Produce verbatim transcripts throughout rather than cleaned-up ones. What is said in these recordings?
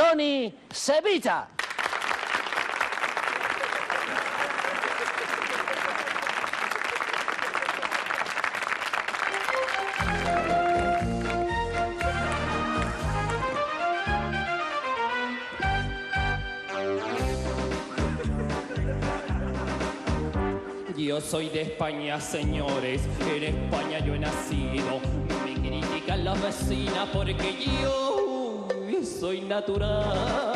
Tony Sevita. Yo soy de España, señores, en España yo he nacido. Me critican las vecinas porque yo soy natural.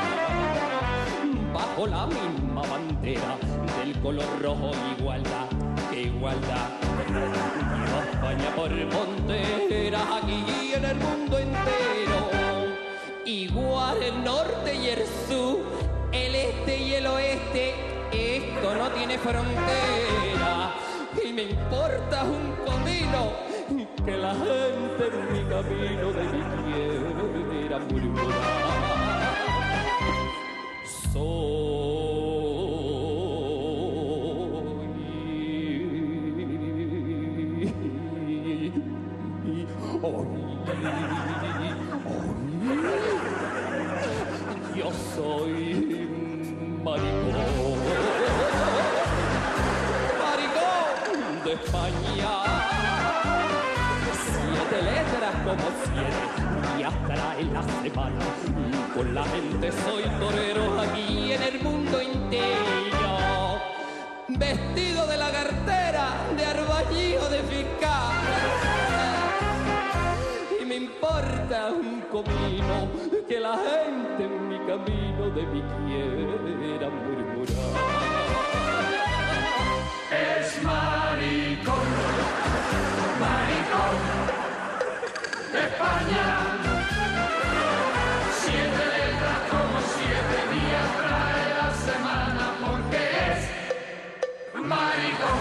Bajo la misma bandera del color rojo, igualdad, que igualdad. Llevo a España por monteras, aquí en el mundo entero. Igual el norte y el sur, el este y el oeste. Esto no tiene frontera y me importa un comino que la gente en mi camino de mi quiera murmurar. Soy Yo soy maricón. De España, siete letras como siete días trae la semana. Con la gente soy torero aquí en el mundo entero. Vestido de la cartera, de arballillo, de fiscal. Y me importa un comino que la gente en mi camino de mi quiera murmurar. Es maricón, maricón, de España. Siete letras como siete días trae la semana, porque es maricón.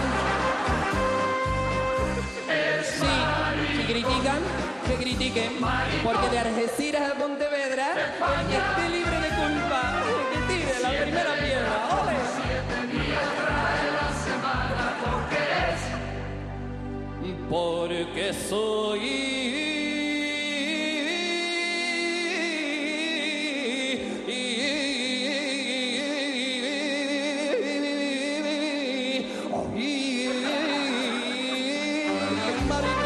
Es sí, maricón. Si critican, que critiquen, maricón. Porque de Algeciras a Pontevedra, el que esté libre de culpa, que tire la primera piedra. ¡Ole! Siete días trae la semana, porque es, porque soy maricón.